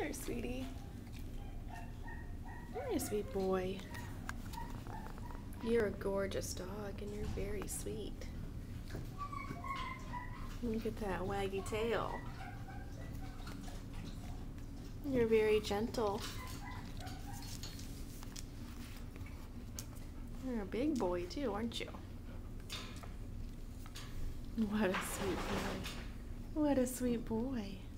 there, sweetie. You're a sweet boy. You're a gorgeous dog and you're very sweet. Look at that waggy tail. You're very gentle. You're a big boy too, aren't you? What a sweet boy. What a sweet boy.